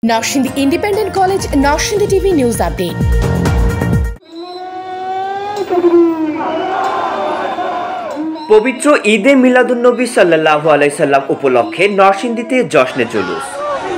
Narsingdi Independent College, Narsingdi TV News Update. পবিত্র ঈদে মিলাদুন্নবী সাল্লাল্লাহু আলাইহি সাল্লাম উপলক্ষে নরসিংদীতে জশ্নে জুলুস।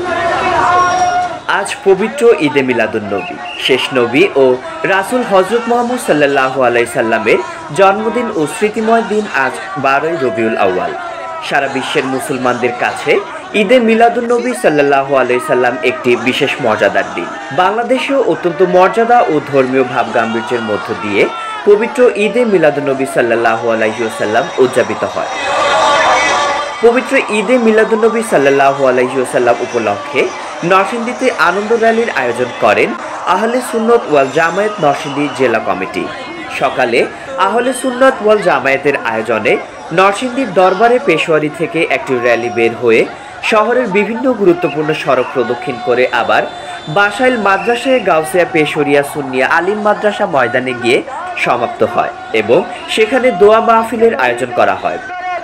আজ পবিত্র ঈদে মিলাদুন্নবী, শেষ নবী ও রাসূল হযরত মুহাম্মদ সাল্লাল্লাহু আলাইহি সাল্লামের জন্মদিন ও স্মৃতিময় দিন আজ 12ই রবিউল আউয়াল। সারা বিশ্বের মুসলমানদের কাছে ঈদে মিলাদুন্নবী সাল্লাল্লাহু আলাইহি সাল্লাম একটি বিশেষ মর্যাদার দিন। বাংলাদেশেও অত্যন্ত মর্যাদা ও ধর্মীয় ভাবগাম্ভীর্যের মধ্য দিয়ে পবিত্র ঈদে মিলাদুন্নবী সাল্লাল্লাহু আলাইহি ওয়াসাল্লাম উদযাপিত হয়। পবিত্র ঈদে মিলাদুন্নবী সাল্লাল্লাহু আলাইহি ওয়াসাল্লাম উপলক্ষে নরসিংদীতে আনন্দ র্যালির আয়োজন করেন আহলে সুন্নত ওয়াল জামায়াত নরসিংদী জেলা কমিটি। সকালে আহলে সুন্নত ওয়াল জামায়াতের আয়োজনে নরসিংদীর দরবারে পেশোয়ারি থেকে একটি র্যালি বের হয়ে শহরের বিভিন্ন গুরুত্বপূর্ণ সড়ক প্রদক্ষিণ করে আবার বাসাইল মাদ্রাসায় গাউসিয়া পেশোরিয়া সুন্নিয়া আলিম মাদ্রাসা ময়দানে গিয়ে সমাপ্ত হয় এবং সেখানে দোয়া মাহফিলের আয়োজন করা হয়।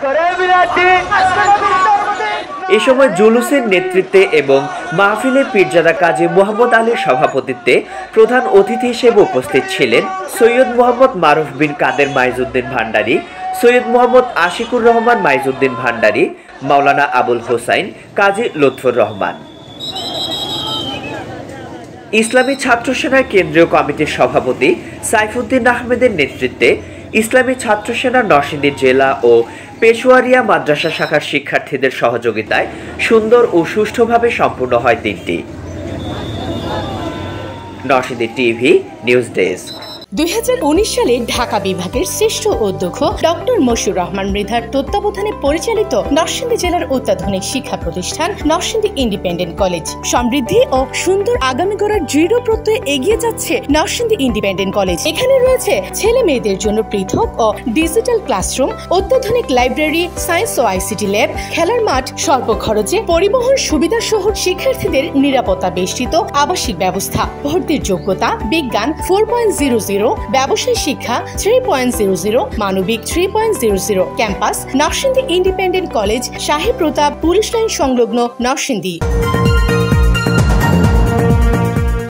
এ সময় জুলুসের নেতৃত্বে এবং মাহফিলে পীরজাদা কাজী মোহাম্মদ আলীর সভাপতিত্বে প্রধান অতিথি হিসেবে উপস্থিত ছিলেন সৈয়দ মোহাম্মদ মারুফ বিন কাদের মাইজউদ্দিন ভান্ডারী, সৈয়দ মোহাম্মদ আশিকুর রহমান মাইজউদ্দিন ভান্ডারী, মাওলানা আবুল হোসাইন, কাজী লুৎফুর রহমান। ইসলামী ছাত্র সেনার কেন্দ্রীয় কমিটির সভাপতি সাইফুদ্দিন আহমেদের নেতৃত্বে ইসলামী ছাত্র সেনা নরসিংদী জেলা ও পেশোয়ারিয়া মাদ্রাসা শাখার শিক্ষার্থীদের সহযোগিতায় সুন্দর ও সুষ্ঠুভাবে সম্পূর্ণ হয় দিনটি। Narsingdi TV news desk. 2019 সালে ঢাকা বিভাগের শ্রেষ্ঠ অধ্যক্ষ ডক্টর মশিউর রহমান মৃধার তত্ত্বাবধানে পরিচালিত নরসিংদী জেলার অত্যাধুনিক শিক্ষা প্রতিষ্ঠান নরসিংদী ইন্ডিপেন্ডেন্ট কলেজ সমৃদ্ধি ও সুন্দর আগামী গড়ার দৃঢ় প্রত্যয়ে এগিয়ে যাচ্ছে নরসিংদী ইন্ডিপেন্ডেন্ট কলেজ। এখানে রয়েছে ছেলে মেয়েদের জন্য পৃথক ও ডিজিটাল ক্লাসরুম, অত্যাধুনিক লাইব্রেরি, সায়েন্স ও আইসিটি ল্যাব, খেলার মাঠ, স্বল্প খরচে পরিবহন সুবিধা সহ শিক্ষার্থীদের নিরাপত্তা বেষ্টিত আবাসিক ব্যবস্থা। ভর্তির যোগ্যতা বিজ্ঞান 4.00, ব্যবসায় শিক্ষা 3.00, মানবিক 3.00। Campus Narsingdi independent college, Shahi Pratap police line সংলগ্ন নরসিংদী।